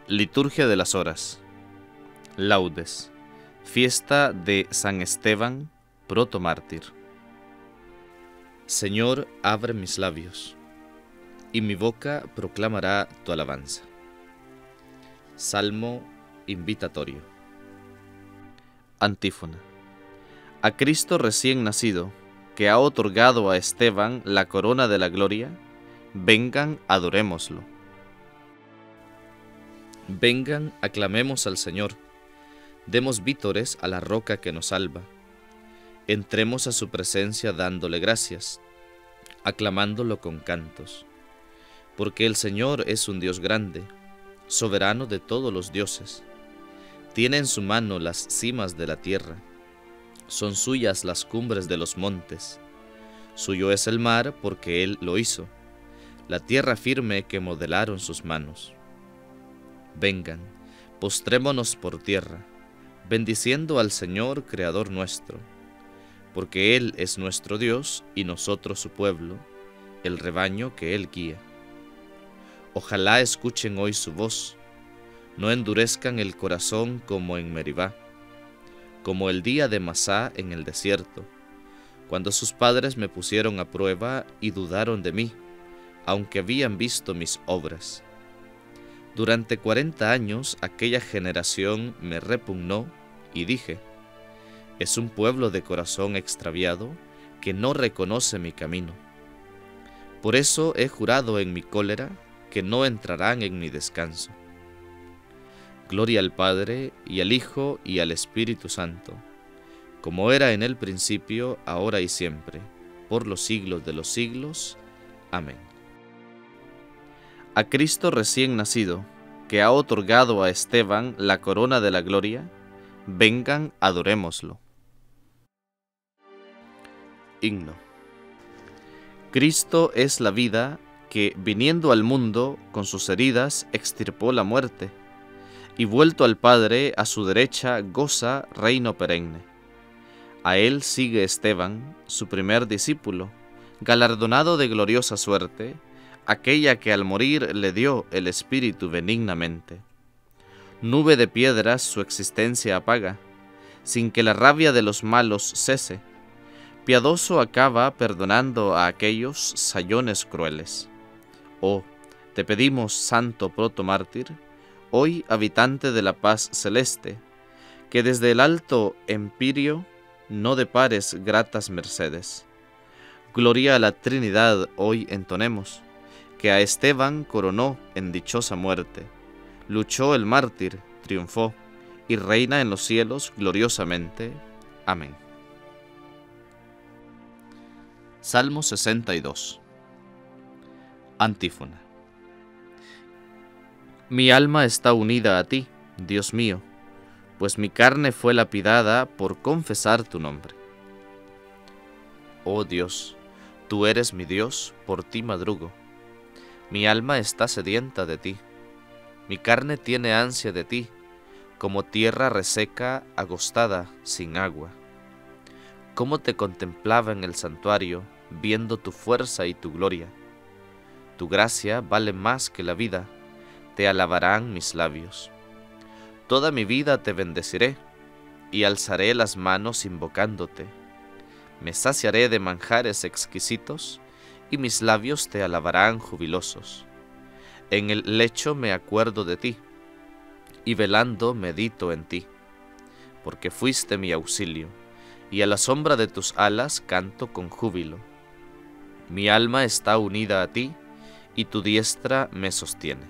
Liturgia de las Horas. Laudes. Fiesta de San Esteban, protomártir. Señor, abre mis labios, y mi boca proclamará tu alabanza. Salmo invitatorio. Antífona. A Cristo recién nacido, que ha otorgado a Esteban la corona de la gloria, vengan, adorémoslo. Vengan, aclamemos al Señor, demos vítores a la roca que nos salva. Entremos a su presencia dándole gracias, aclamándolo con cantos. Porque el Señor es un Dios grande, soberano de todos los dioses. Tiene en su mano las cimas de la tierra, son suyas las cumbres de los montes. Suyo es el mar porque Él lo hizo, la tierra firme que modelaron sus manos. Vengan, postrémonos por tierra, bendiciendo al Señor, Creador nuestro, porque Él es nuestro Dios y nosotros su pueblo, el rebaño que Él guía. Ojalá escuchen hoy su voz, no endurezcan el corazón como en Meribá, como el día de Masá en el desierto, cuando sus padres me pusieron a prueba y dudaron de mí, aunque habían visto mis obras. Durante 40 años aquella generación me repugnó y dije: es un pueblo de corazón extraviado que no reconoce mi camino. Por eso he jurado en mi cólera que no entrarán en mi descanso. Gloria al Padre, y al Hijo, y al Espíritu Santo, como era en el principio, ahora y siempre, por los siglos de los siglos. Amén. A Cristo recién nacido, que ha otorgado a Esteban la corona de la gloria, vengan, adorémoslo. Himno. Cristo es la vida que, viniendo al mundo, con sus heridas extirpó la muerte, y vuelto al Padre, a su derecha goza reino perenne. A él sigue Esteban, su primer discípulo, galardonado de gloriosa suerte, aquella que al morir le dio el Espíritu benignamente. Nube de piedras su existencia apaga, sin que la rabia de los malos cese. Piadoso acaba perdonando a aquellos sayones crueles. Oh, te pedimos, santo protomártir, hoy habitante de la paz celeste, que desde el alto empirio no depares gratas mercedes. Gloria a la Trinidad hoy entonemos, que a Esteban coronó en dichosa muerte, luchó el mártir, triunfó, y reina en los cielos gloriosamente. Amén. Salmo 62. Antífona. Mi alma está unida a ti, Dios mío, pues mi carne fue lapidada por confesar tu nombre. Oh Dios, tú eres mi Dios, por ti madrugo. Mi alma está sedienta de ti, mi carne tiene ansia de ti, como tierra reseca, agostada, sin agua. Cómo te contemplaba en el santuario, viendo tu fuerza y tu gloria. Tu gracia vale más que la vida, te alabarán mis labios. Toda mi vida te bendeciré, y alzaré las manos invocándote. Me saciaré de manjares exquisitos, y mis labios te alabarán jubilosos. En el lecho me acuerdo de ti, y velando medito en ti, porque fuiste mi auxilio, y a la sombra de tus alas canto con júbilo. Mi alma está unida a ti, y tu diestra me sostiene.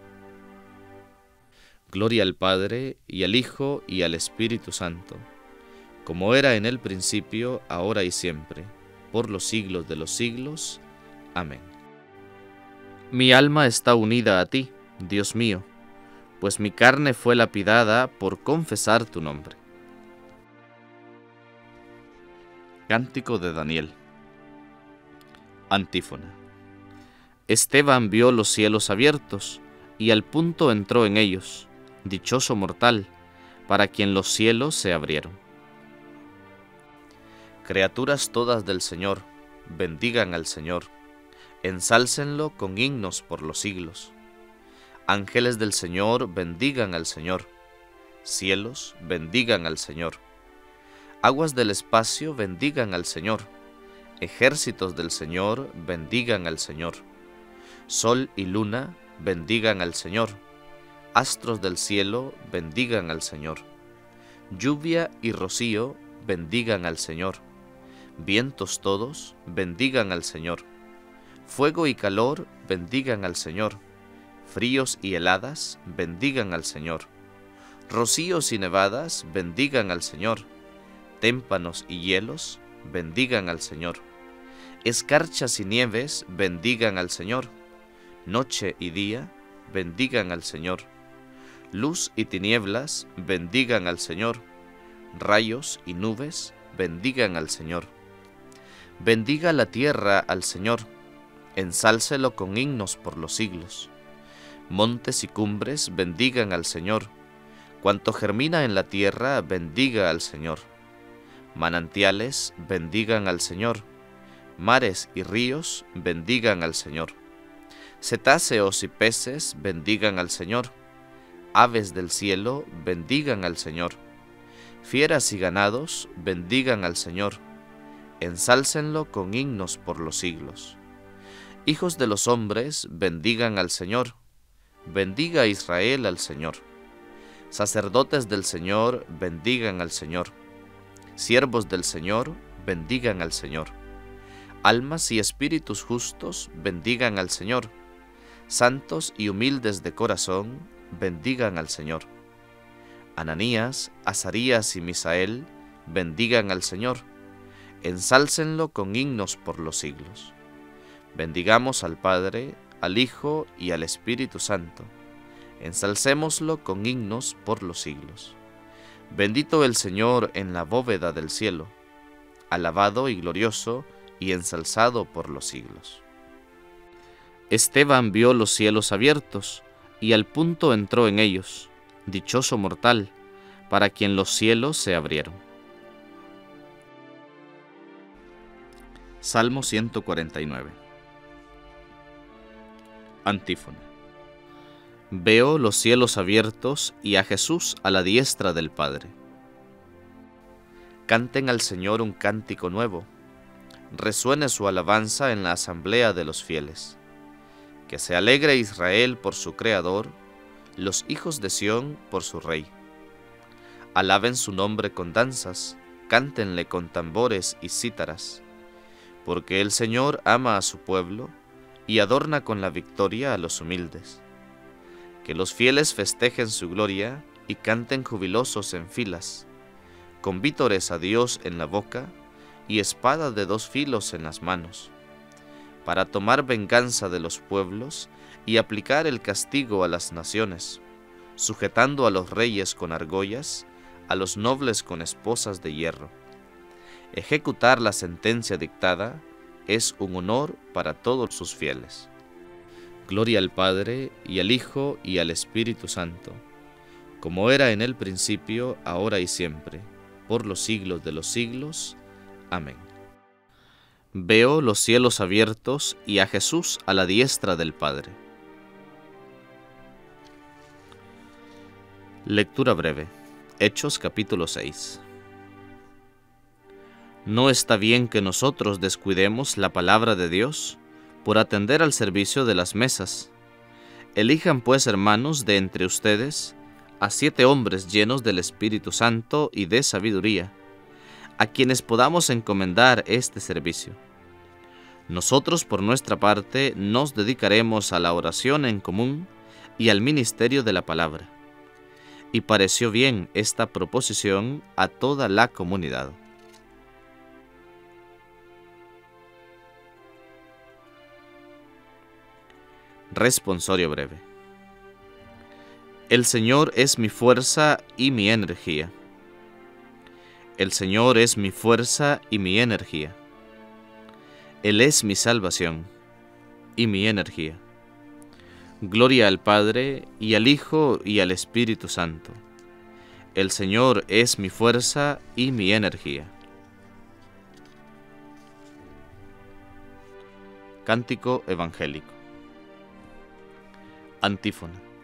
Gloria al Padre, y al Hijo, y al Espíritu Santo, como era en el principio, ahora y siempre, por los siglos de los siglos. Amén. Mi alma está unida a ti, Dios mío, pues mi carne fue lapidada por confesar tu nombre. Cántico de Daniel. Antífona. Esteban vio los cielos abiertos, y al punto entró en ellos, dichoso mortal, para quien los cielos se abrieron. Criaturas todas del Señor, bendigan al Señor, ensálcenlo con himnos por los siglos. Ángeles del Señor, bendigan al Señor. Cielos, bendigan al Señor. Aguas del espacio, bendigan al Señor. Ejércitos del Señor, bendigan al Señor. Sol y luna, bendigan al Señor. Astros del cielo, bendigan al Señor. Lluvia y rocío, bendigan al Señor. Vientos todos, bendigan al Señor. Fuego y calor, bendigan al Señor. Fríos y heladas, bendigan al Señor. Rocíos y nevadas, bendigan al Señor. Témpanos y hielos, bendigan al Señor. Escarchas y nieves, bendigan al Señor. Noche y día, bendigan al Señor. Luz y tinieblas, bendigan al Señor. Rayos y nubes, bendigan al Señor. Bendiga la tierra al Señor, ensálcelo con himnos por los siglos. Montes y cumbres, bendigan al Señor. Cuanto germina en la tierra, bendiga al Señor. Manantiales, bendigan al Señor. Mares y ríos, bendigan al Señor. Cetáceos y peces, bendigan al Señor. Aves del cielo, bendigan al Señor. Fieras y ganados, bendigan al Señor. Ensálcenlo con himnos por los siglos. Hijos de los hombres, bendigan al Señor. Bendiga Israel al Señor. Sacerdotes del Señor, bendigan al Señor. Siervos del Señor, bendigan al Señor. Almas y espíritus justos, bendigan al Señor. Santos y humildes de corazón, bendigan al Señor. Ananías, Azarías y Misael, bendigan al Señor. Ensálcenlo con himnos por los siglos. Bendigamos al Padre, al Hijo y al Espíritu Santo. Ensalcémoslo con himnos por los siglos. Bendito el Señor en la bóveda del cielo, alabado y glorioso y ensalzado por los siglos. Esteban vio los cielos abiertos, y al punto entró en ellos, dichoso mortal, para quien los cielos se abrieron. Salmo 149. Antífona. Veo los cielos abiertos y a Jesús a la diestra del Padre. Canten al Señor un cántico nuevo, resuene su alabanza en la asamblea de los fieles. Que se alegre Israel por su Creador, los hijos de Sión por su Rey. Alaben su nombre con danzas, cántenle con tambores y cítaras, porque el Señor ama a su pueblo y adorna con la victoria a los humildes. Que los fieles festejen su gloria y canten jubilosos en filas, con vítores a Dios en la boca y espada de dos filos en las manos, para tomar venganza de los pueblos y aplicar el castigo a las naciones, sujetando a los reyes con argollas, a los nobles con esposas de hierro. Ejecutar la sentencia dictada es un honor para todos sus fieles. Gloria al Padre, y al Hijo, y al Espíritu Santo, como era en el principio, ahora y siempre, por los siglos de los siglos. Amén. Veo los cielos abiertos y a Jesús a la diestra del Padre. Lectura breve. Hechos capítulo 6. No está bien que nosotros descuidemos la palabra de Dios por atender al servicio de las mesas. Elijan pues, hermanos, de entre ustedes a 7 hombres llenos del Espíritu Santo y de sabiduría, a quienes podamos encomendar este servicio. Nosotros, por nuestra parte, nos dedicaremos a la oración en común y al ministerio de la palabra. Y pareció bien esta proposición a toda la comunidad. Responsorio breve. El Señor es mi fuerza y mi energía. El Señor es mi fuerza y mi energía. Él es mi salvación y mi energía. Gloria al Padre, y al Hijo, y al Espíritu Santo. El Señor es mi fuerza y mi energía. Cántico evangélico. Antífona.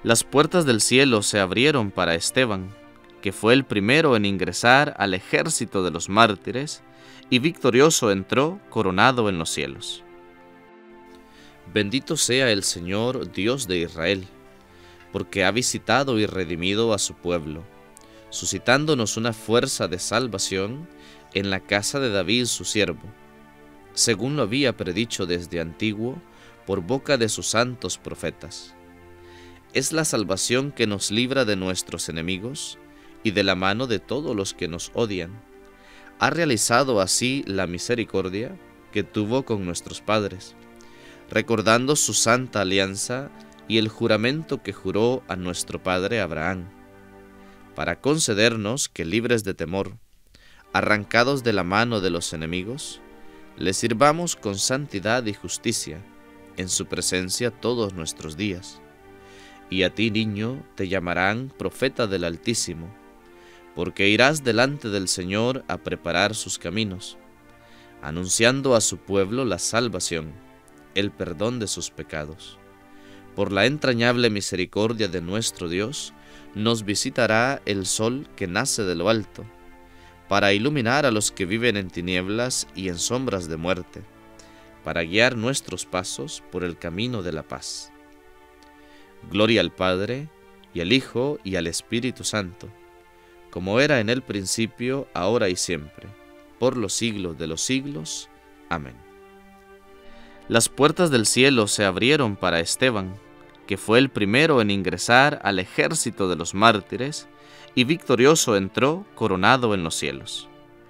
Las puertas del cielo se abrieron para Esteban, que fue el primero en ingresar al ejército de los mártires, y victorioso entró coronado en los cielos. Bendito sea el Señor, Dios de Israel, porque ha visitado y redimido a su pueblo, suscitándonos una fuerza de salvación en la casa de David su siervo, según lo había predicho desde antiguo por boca de sus santos profetas. Es la salvación que nos libra de nuestros enemigos y de la mano de todos los que nos odian. Ha realizado así la misericordia que tuvo con nuestros padres, recordando su santa alianza y el juramento que juró a nuestro padre Abraham, para concedernos que, libres de temor, arrancados de la mano de los enemigos, le sirvamos con santidad y justicia en su presencia todos nuestros días. Y a ti, niño, te llamarán profeta del Altísimo, porque irás delante del Señor a preparar sus caminos, anunciando a su pueblo la salvación, el perdón de sus pecados. Por la entrañable misericordia de nuestro Dios, nos visitará el sol que nace de lo alto, para iluminar a los que viven en tinieblas y en sombras de muerte, para guiar nuestros pasos por el camino de la paz. Gloria al Padre, y al Hijo, y al Espíritu Santo, como era en el principio, ahora y siempre, por los siglos de los siglos. Amén. Las puertas del cielo se abrieron para Esteban, que fue el primero en ingresar al ejército de los mártires, y victorioso entró coronado en los cielos.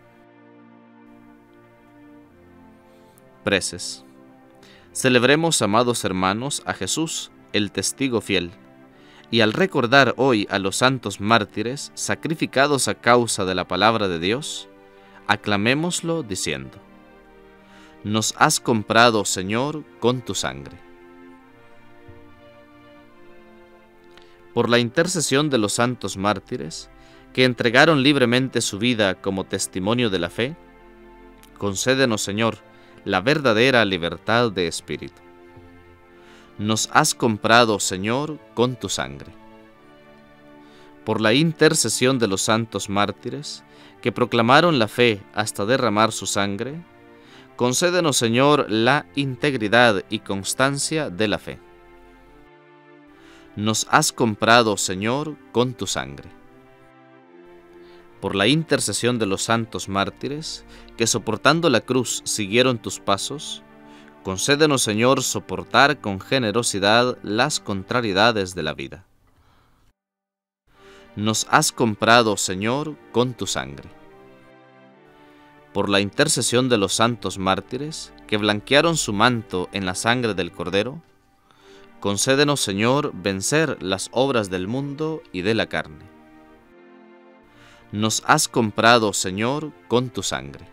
Preces. Celebremos, amados hermanos, a Jesús, el testigo fiel, y al recordar hoy a los santos mártires sacrificados a causa de la palabra de Dios, aclamémoslo diciendo: Nos has comprado, Señor, con tu sangre. Por la intercesión de los santos mártires, que entregaron libremente su vida como testimonio de la fe, concédenos, Señor, la verdadera libertad de espíritu. Nos has comprado, Señor, con tu sangre. Por la intercesión de los santos mártires, que proclamaron la fe hasta derramar su sangre, concédenos, Señor, la integridad y constancia de la fe. Nos has comprado, Señor, con tu sangre. Por la intercesión de los santos mártires, que soportando la cruz siguieron tus pasos, concédenos, Señor, soportar con generosidad las contrariedades de la vida. Nos has comprado, Señor, con tu sangre. Por la intercesión de los santos mártires, que blanquearon su manto en la sangre del Cordero, concédenos, Señor, vencer las obras del mundo y de la carne. Nos has comprado, Señor, con tu sangre.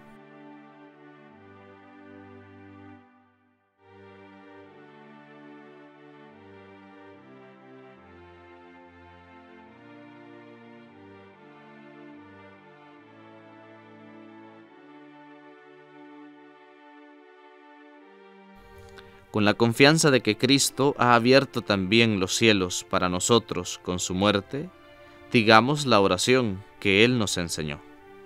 Con la confianza de que Cristo ha abierto también los cielos para nosotros con su muerte, digamos la oración que Él nos enseñó.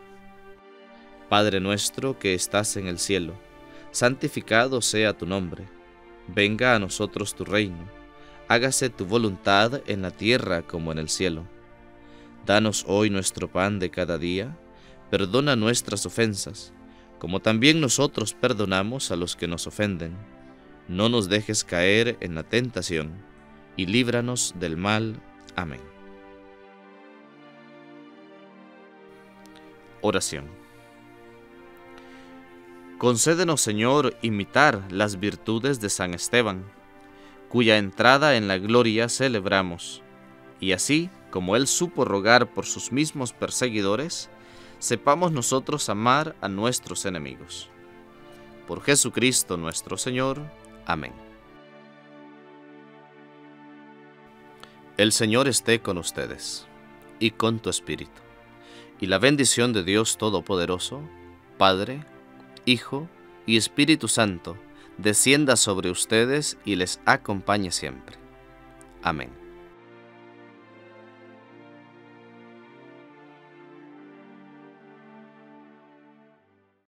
Padre nuestro que estás en el cielo, santificado sea tu nombre. Venga a nosotros tu reino. Hágase tu voluntad en la tierra como en el cielo. Danos hoy nuestro pan de cada día. Perdona nuestras ofensas, como también nosotros perdonamos a los que nos ofenden. No nos dejes caer en la tentación, y líbranos del mal. Amén. Oración. Concédenos, Señor, imitar las virtudes de San Esteban, cuya entrada en la gloria celebramos, y así, como él supo rogar por sus mismos perseguidores, sepamos nosotros amar a nuestros enemigos. Por Jesucristo nuestro Señor. Amén. El Señor esté con ustedes, y con tu espíritu. Y la bendición de Dios Todopoderoso, Padre, Hijo y Espíritu Santo, descienda sobre ustedes y les acompañe siempre. Amén.